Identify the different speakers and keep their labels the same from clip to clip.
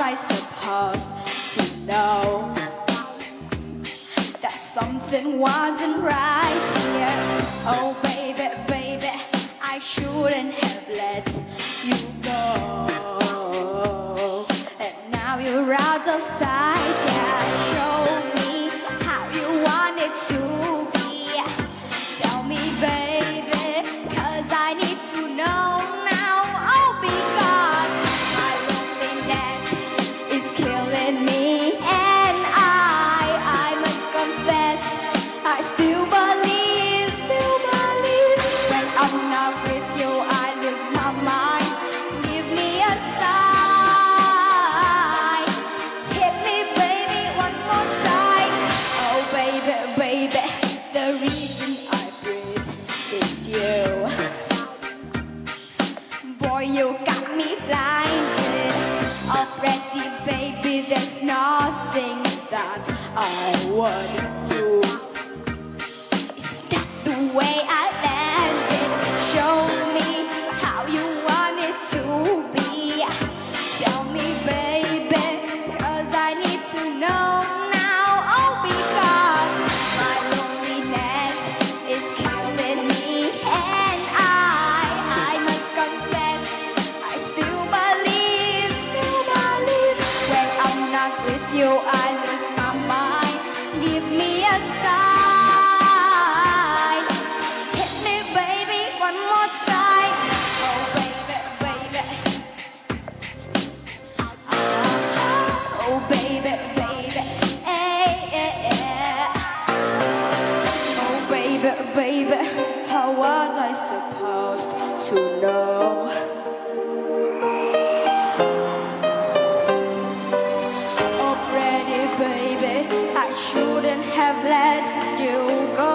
Speaker 1: I supposed to know that something wasn't right here? Oh baby, baby, I shouldn't have let you go. And now you're out of sight, yeah. Show me how you want it to be. Tell me, baby, 'cause I need to know now. Oh, because my loneliness is killing me, and I must confess, I still believe when I'm not with you, I lose my mind. Give me a sign, hit me, baby, one more time. Oh, baby, baby, the reason I breathe is you. Boy, you got me blinded already, baby. There's nothing that I wouldn't do. Is that the way I landed? Show me how you want it to be. Tell me, baby, 'cause I need to know now. Oh, because my loneliness is killing me, and I must confess, I still believe when I'm not with you, I lose my mind. Give me a sign, hit me, baby, one more time. Oh, baby, baby. Oh, baby, baby. Hey, hey, hey. Oh, baby, baby, how was I supposed to know? Oh, pretty baby, I shouldn't have let you go.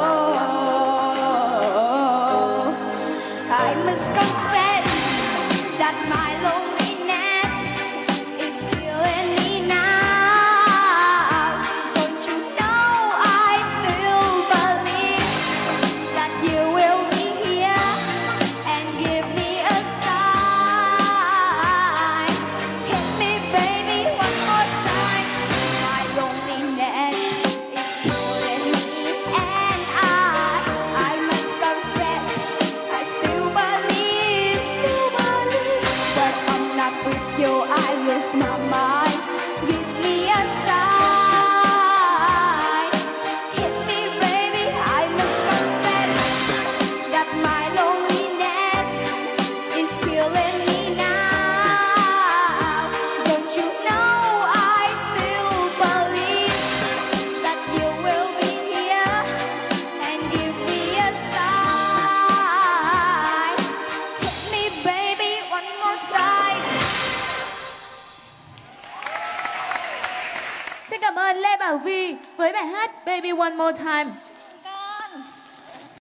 Speaker 1: I must confess that my loneliness is killing me now. Don't you know I still believe that you will be here and give me a sign. Hit me, baby, one more time. My loneliness is killing me, and I must confess, I still believe that I'm not with you, I lose my mind. Give me a sign, hit me, baby, I must confess that my loneliness is killing me now. Don't you know I still believe that you will be here and give me a sign. Hit me, baby, one more time.
Speaker 2: Xin cảm ơn Lê Bảo Vy với bài hát Baby One More Time.